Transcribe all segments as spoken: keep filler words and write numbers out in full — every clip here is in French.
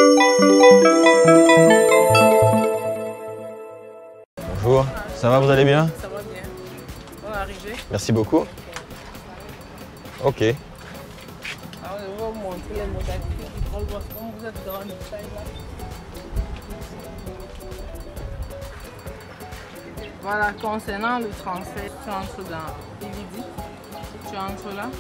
Bonjour, ça va, vous allez bien? Ça va bien. On est arrivé. Merci beaucoup. Ok. Alors, je vais vous montrer les modalités du contrôle. Comme vous êtes dans le détail là. Voilà, concernant le transfert, tu entres dans P V D. Tu entres là.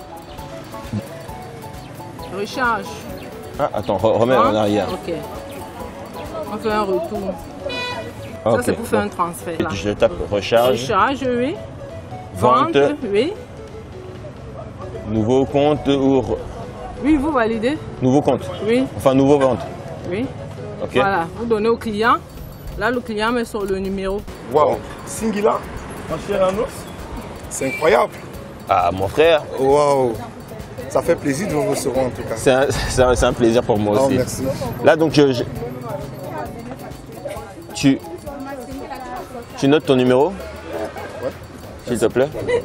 Recharge. Ah, attends, re remets en arrière. Ok. On fait un retour. Okay. Ça, c'est pour faire un transfert. Là. Je tape recharge. Recharge, oui. Vente. Vente, oui. Nouveau compte ou... Oui, vous validez. Nouveau compte. Oui. Enfin, nouveau vente. Oui. Ok. Voilà, vous donnez au client. Là, le client met sur le numéro. Waouh, Singila, en chair en os, c'est incroyable. Ah, mon frère. Waouh, ça fait plaisir de vous recevoir en tout cas. C'est un, un, un plaisir pour moi Oh, aussi. merci. Là, donc, je, je... Tu... tu notes ton numéro? Ouais. S'il te plaît. Okay.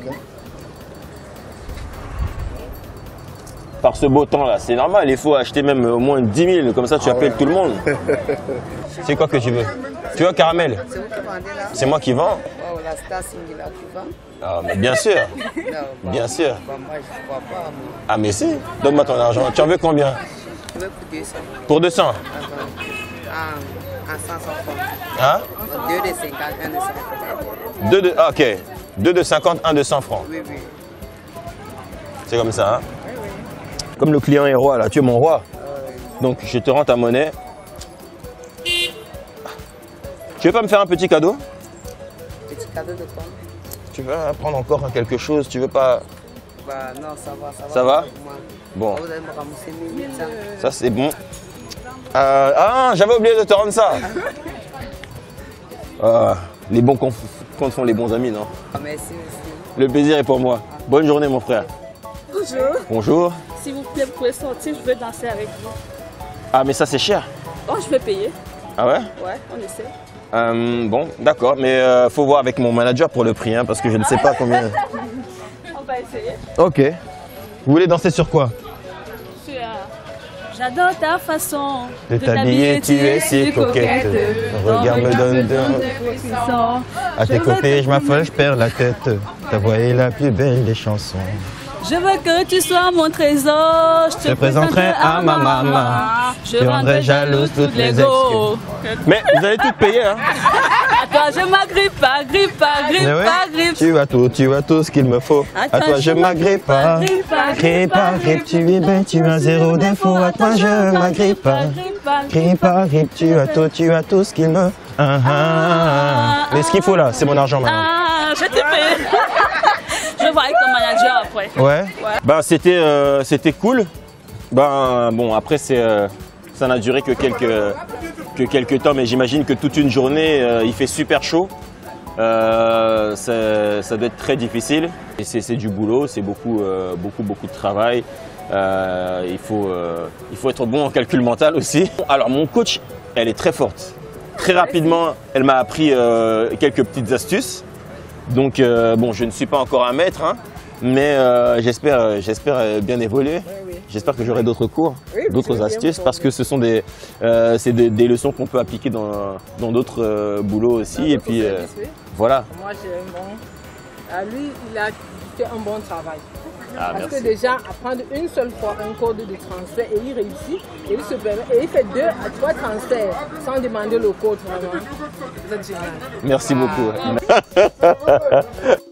Par ce beau temps là, c'est normal, il faut acheter même au moins dix mille, comme ça tu ah appelles ouais. tout le monde. C'est quoi que tu veux? Tu veux un caramel? C'est vous qui vendez là? C'est moi qui vends. Oh, la Star Singila, tu vends? Ah, mais bien sûr. Non, bien bah, sûr. Bah, moi, je ne crois pas. Mais... Ah, mais si. Donne-moi ton argent. Tu en veux combien? Je veux pour deux cents. Pour deux cents? Ah, à cinq cents francs. Hein? deux de cinquante, un de cent francs. deux de... Ah, ok. deux de cinquante, un de cent francs. Oui, oui. C'est comme ça, hein? Oui, oui. Comme le client est roi, là. Tu es mon roi. Euh, Donc, je te rends ta monnaie. Tu veux pas me faire un petit cadeau? Petit cadeau de quoi? Tu veux prendre encore quelque chose? Tu veux pas... Bah non, ça va, ça va. Ça va? Moi. Bon. Vous allez me ramasser mille cent. Ça, c'est bon. Euh, ah, j'avais oublié de te rendre ça. euh, les bons comptes font les bons amis, non? Ah, merci, merci. Le plaisir est pour moi. Bonne journée, mon frère. Bonjour. Bonjour. S'il vous plaît, vous pouvez sortir, je veux danser avec vous. Ah, mais ça, c'est cher. Oh, je vais payer. Ah ouais? Ouais, on essaie. Euh, bon, d'accord, mais euh, faut voir avec mon manager pour le prix, hein, parce que je ne sais pas combien. On va essayer. Ok. Vous voulez danser sur quoi? Sur... J'adore ta façon de t'habiller, tu es si coquette. Ton regard me donne de... À tes côtés, je m'affole, je perds la tête. Ta voix est la plus belle des chansons. Je veux que tu sois mon trésor. Je te, te présenterai à ma maman. Je rendrai jalouse toutes les go. Mais vous allez tout payer, hein? À toi, je m'agrippe pas, grippe pas, grippe ouais, pas, grippe. Tu as tout, tu as tout ce qu'il me faut. À, à toi, je m'agrippe pas. Grippe pas, grippe, tu es belle, tu as zéro défaut. À toi, je m'agrippe pas. Grippe pas, grippe, tu as tout, tu as tout ce qu'il me... Ah, ah. Mais ce qu'il faut là, c'est mon argent maintenant. Ah, je te paye. Je vois avec ton manager après. Ouais. ouais. Ben, c'était euh, c'était cool. Ben bon, après c'est euh, ça n'a duré que quelques que quelques temps, mais j'imagine que toute une journée euh, il fait super chaud. Euh, ça, ça doit être très difficile. Et c'est du boulot, c'est beaucoup euh, beaucoup beaucoup de travail. Euh, il faut euh, il faut être bon en calcul mental aussi. Alors mon coach, elle est très forte. Très rapidement, elle m'a appris euh, quelques petites astuces. Donc euh, bon, je ne suis pas encore un maître, hein, mais euh, j'espère j'espère bien évoluer. Oui, oui. J'espère que j'aurai d'autres cours, oui, d'autres astuces, parce que ce sont des, euh, c'est des, des leçons qu'on peut appliquer dans d'autres euh, boulots aussi. Dans et puis euh, services, oui. Voilà. Moi, j'ai un bon. À lui, il a fait un bon travail. Ah, parce merci. que déjà, apprendre une seule fois un code de transfert et il réussit, et il se permet, et il fait deux à trois transferts sans demander le code vraiment. Vous êtes génial. Merci ah. beaucoup.